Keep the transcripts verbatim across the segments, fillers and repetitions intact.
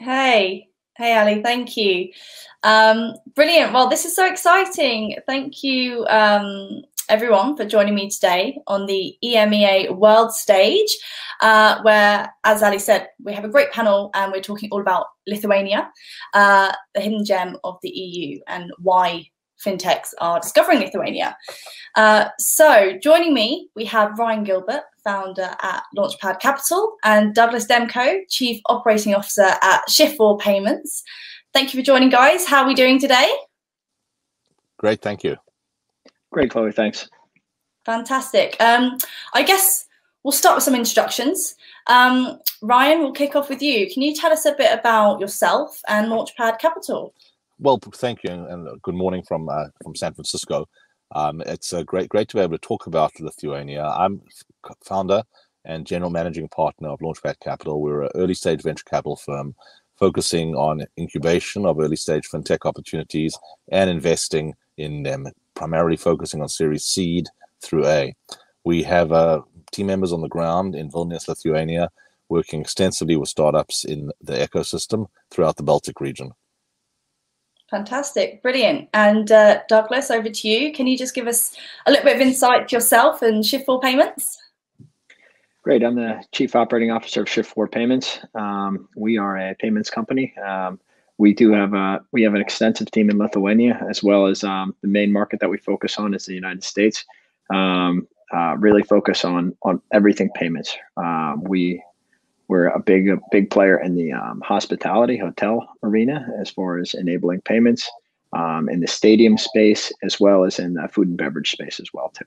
Hey, hey, Ali, thank you. Um, brilliant. Well, this is so exciting. Thank you, um, everyone, for joining me today on the E M E A World Stage, uh, where, as Ali said, we have a great panel and we're talking all about Lithuania, uh, the hidden gem of the E U, and why fintechs are discovering Lithuania. Uh, so joining me, we have Ryan Gilbert, founder at Launchpad Capital, and Douglas Demko, Chief Operating Officer at Shift four Payments. Thank you for joining, guys. How are we doing today? Great, thank you. Great, Chloe, thanks. Fantastic. Um, I guess we'll start with some introductions. Um, Ryan, we'll kick off with you. Can you tell us a bit about yourself and Launchpad Capital? Well, thank you, and good morning from uh, from San Francisco. Um, it's uh, great great to be able to talk about Lithuania. I'm founder and general managing partner of Launchpad Capital. We're an early stage venture capital firm focusing on incubation of early stage fintech opportunities and investing in them, primarily focusing on Series Seed through A. We have uh, team members on the ground in Vilnius, Lithuania, working extensively with startups in the ecosystem throughout the Baltic region. Fantastic, brilliant. And uh, Douglas, over to you. Can you just give us a little bit of insight to yourself and Shift four Payments? Great. I'm the Chief Operating Officer of Shift four Payments. Um, we are a payments company. Um, we do have a we have an extensive team in Lithuania, as well as um, the main market that we focus on is the United States. Um, uh, really focus on on everything payments. Uh, we We're a big, a big player in the um, hospitality hotel arena as far as enabling payments, um, in the stadium space, as well as in the food and beverage space as well too.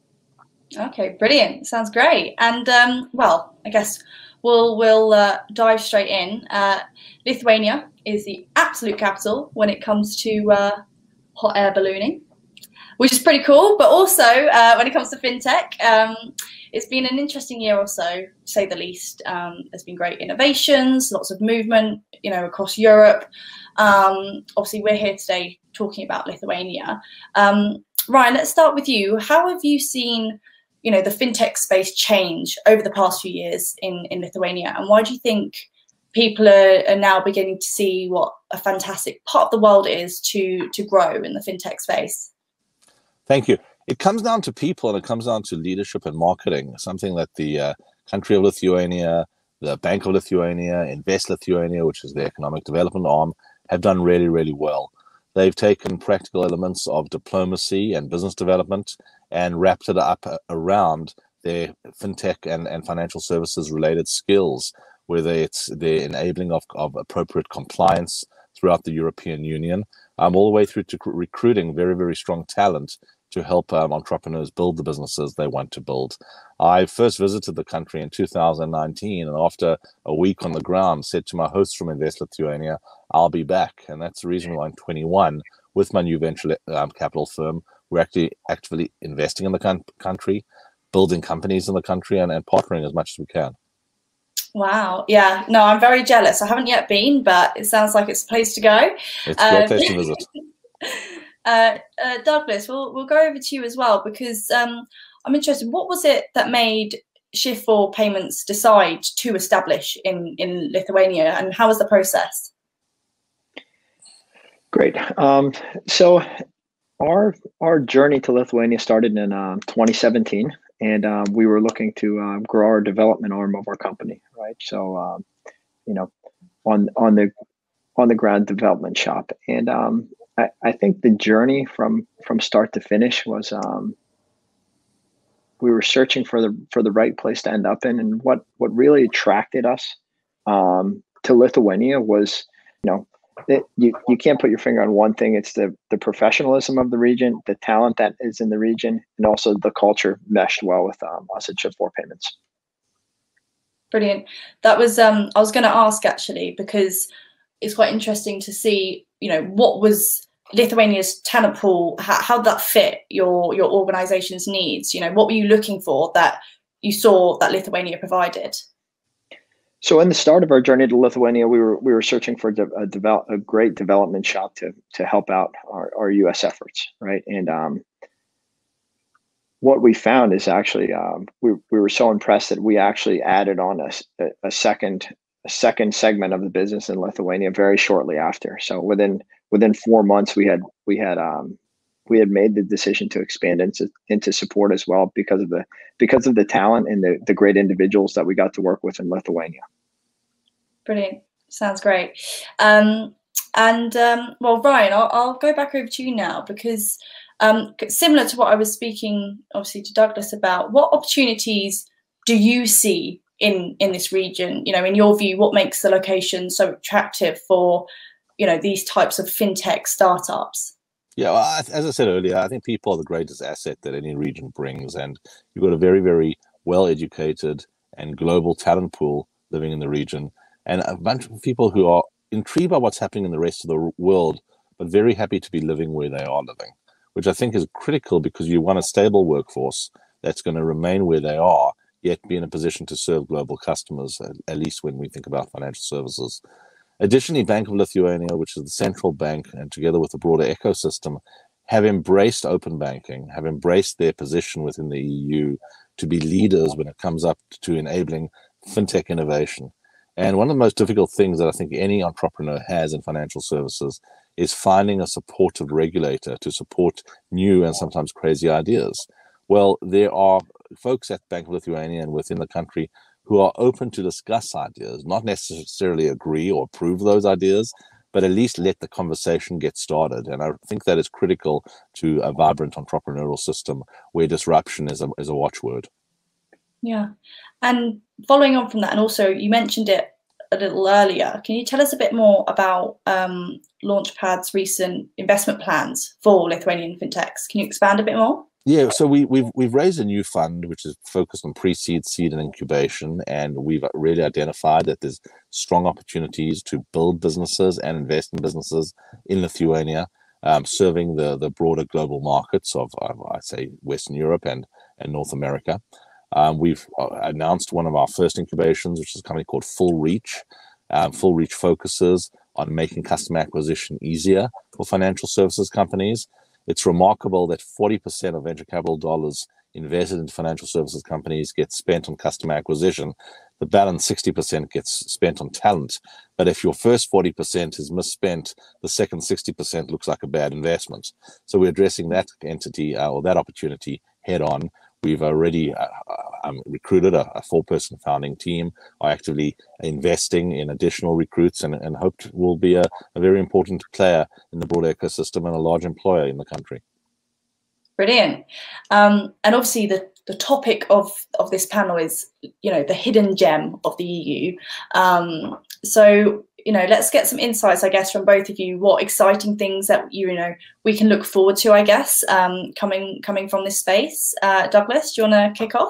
Okay, brilliant. Sounds great. And um, well, I guess we'll we'll uh, dive straight in. Uh, Lithuania is the absolute capital when it comes to uh, hot air ballooning, which is pretty cool. But also uh, when it comes to fintech, um, it's been an interesting year or so, to say the least. Um, there's been great innovations, lots of movement, you know, across Europe. Um, obviously, we're here today talking about Lithuania. Um, Ryan, let's start with you. How have you seen, you know, the fintech space change over the past few years in, in Lithuania? And why do you think people are, are now beginning to see what a fantastic part of the world is to, to grow in the fintech space? Thank you. It comes down to people, and it comes down to leadership and marketing, something that the uh, country of Lithuania, the Bank of Lithuania, Invest Lithuania, which is the economic development arm, have done really, really well. They've taken practical elements of diplomacy and business development and wrapped it up around their fintech and, and financial services related skills, whether it's the enabling of, of appropriate compliance throughout the European Union, um, all the way through to recruiting very, very strong talent to help um, entrepreneurs build the businesses they want to build. I first visited the country in two thousand nineteen, and after a week on the ground, said to my hosts from Invest Lithuania, I'll be back. And that's the reason why I'm twenty-one, with my new venture um, capital firm, we're actually actively investing in the country, building companies in the country, and, and partnering as much as we can. Wow. Yeah. No, I'm very jealous. I haven't yet been, but it sounds like it's a place to go. It's a great um, place to visit. Uh, uh, Douglas, we'll we'll go over to you as well, because um, I'm interested. What was it that made Shift four Payments decide to establish in in Lithuania, and how was the process? Great. Um, so our our journey to Lithuania started in um, twenty seventeen, and um, we were looking to um, grow our development arm of our company, right? So um, you know, on on the on the ground development shop, and um, I, I think the journey from from start to finish was um, we were searching for the for the right place to end up in, and what what really attracted us um, to Lithuania was, you know, it, you you can't put your finger on one thing. It's the the professionalism of the region, the talent that is in the region, and also the culture meshed well with um, us at Shift four Payments. Brilliant. That was um, I was going to ask actually, because it's quite interesting to see, you know, what was Lithuania's talent pool, how, how that fit your your organization's needs. You know, what were you looking for that you saw that Lithuania provided? So in the start of our journey to Lithuania, we were we were searching for a, develop, a great development shop to to help out our, our U S efforts, right? And um, what we found is actually um, we we were so impressed that we actually added on a, a second a second segment of the business in Lithuania very shortly after. So within within four months, we had we had um, we had made the decision to expand into into support as well because of the because of the talent and the the great individuals that we got to work with in Lithuania. Brilliant. Sounds great. Um, and um, well, Ryan, I'll, I'll go back over to you now because um, similar to what I was speaking, obviously, to Douglas about, what opportunities do you see in in this region? You know, in your view, what makes the location so attractive for, you know, these types of fintech startups? Yeah, well, as I said earlier, I think people are the greatest asset that any region brings, and you've got a very, very well-educated and global talent pool living in the region, and a bunch of people who are intrigued by what's happening in the rest of the world, but very happy to be living where they are living, which I think is critical because you want a stable workforce that's going to remain where they are, yet be in a position to serve global customers, at least when we think about financial services. Additionally, Bank of Lithuania, which is the central bank, and together with the broader ecosystem, have embraced open banking, have embraced their position within the E U to be leaders when it comes up to enabling fintech innovation. And one of the most difficult things that I think any entrepreneur has in financial services is finding a supportive regulator to support new and sometimes crazy ideas. Well, there are folks at Bank of Lithuania and within the country who are open to discuss ideas, not necessarily agree or approve those ideas, but at least let the conversation get started. And I think that is critical to a vibrant entrepreneurial system where disruption is a, is a watchword. Yeah. And following on from that, and also you mentioned it a little earlier, can you tell us a bit more about um, Launchpad's recent investment plans for Lithuanian fintechs? Can you expand a bit more? Yeah, so we, we've we've raised a new fund which is focused on pre-seed, seed, and incubation, and we've really identified that there's strong opportunities to build businesses and invest in businesses in Lithuania, um, serving the the broader global markets of, of I'd say Western Europe and and North America. Um, we've announced one of our first incubations, which is a company called Full Reach. Um, Full Reach focuses on making customer acquisition easier for financial services companies. It's remarkable that forty percent of venture capital dollars invested in financial services companies get spent on customer acquisition. The balance sixty percent gets spent on talent. But if your first forty percent is misspent, the second sixty percent looks like a bad investment. So we're addressing that entity uh, or that opportunity head on. We've already uh, um, recruited a, a four-person founding team, are actively investing in additional recruits, and, and hope will be a, a very important player in the broader ecosystem and a large employer in the country. Brilliant. Um, and obviously the, the topic of, of this panel is, you know, the hidden gem of the E U. Um, so, you know, let's get some insights, I guess, from both of you. What exciting things that, you know, we can look forward to, I guess, um, coming coming from this space. Uh, Douglas, do you want to kick off?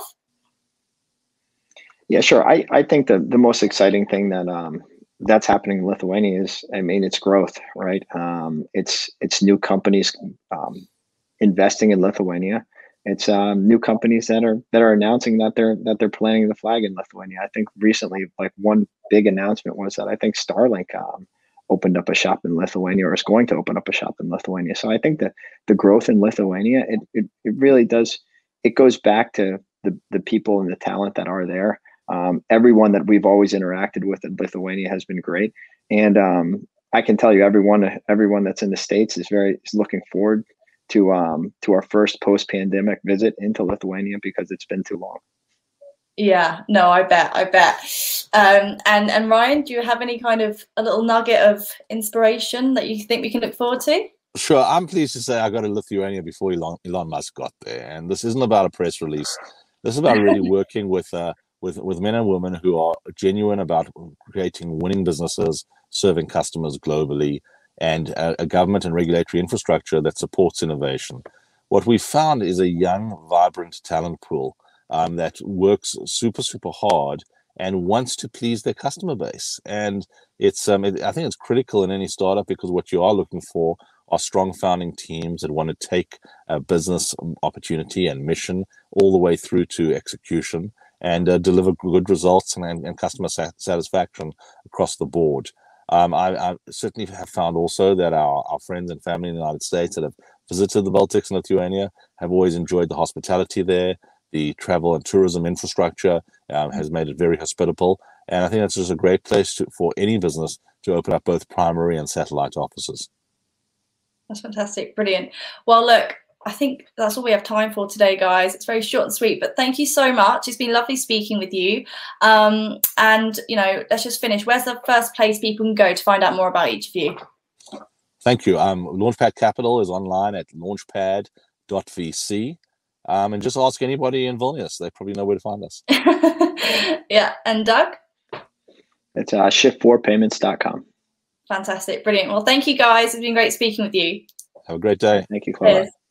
Yeah, sure. I, I think the, the most exciting thing that um, that's happening in Lithuania is, I mean, it's growth, right? Um, it's it's new companies um, investing in Lithuania. It's um, new companies that are that are announcing that they're that they're planting the flag in Lithuania. I think recently, like one big announcement was that I think Starlink um, opened up a shop in Lithuania, or is going to open up a shop in Lithuania. So I think that the growth in Lithuania, it it, it really does. It goes back to the the people and the talent that are there. Um, everyone that we've always interacted with in Lithuania has been great, and um, I can tell you, everyone everyone that's in the States is very is looking forward to um to our first post-pandemic visit into Lithuania because it's been too long. Yeah, no, I bet, I bet. Um, and and Ryan, do you have any kind of a little nugget of inspiration that you think we can look forward to? Sure, I'm pleased to say I got to Lithuania before Elon, Elon Musk got there, and this isn't about a press release. This is about really working with uh with with men and women who are genuine about creating winning businesses, serving customers globally, and a, a government and regulatory infrastructure that supports innovation. What we found is a young, vibrant talent pool um, that works super, super hard and wants to please their customer base. And it's, um, it, I think it's critical in any startup because what you are looking for are strong founding teams that want to take a business opportunity and mission all the way through to execution and uh, deliver good results and, and, and customer sat satisfaction across the board. Um, I, I certainly have found also that our, our friends and family in the United States that have visited the Baltics and Lithuania have always enjoyed the hospitality there. The travel and tourism infrastructure um, has made it very hospitable. And I think that's just a great place to, for any business to open up both primary and satellite offices. That's fantastic. Brilliant. Well, look, I think that's all we have time for today, guys. It's very short and sweet, but thank you so much. It's been lovely speaking with you. Um, and, you know, let's just finish. Where's the first place people can go to find out more about each of you? Thank you. Um, Launchpad Capital is online at launchpad dot v c. Um, and just ask anybody in Vilnius. They probably know where to find us. Yeah. And Doug? It's uh, shift four payments dot com. Fantastic. Brilliant. Well, thank you, guys. It's been great speaking with you. Have a great day. Thank you, Chloe. Cheers.